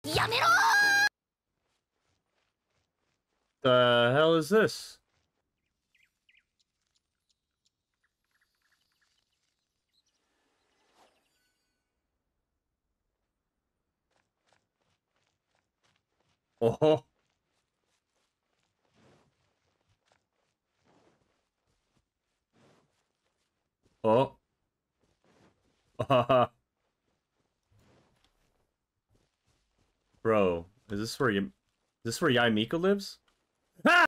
The hell is this? Oh. Oh. Bro, is this where Yae Miko lives?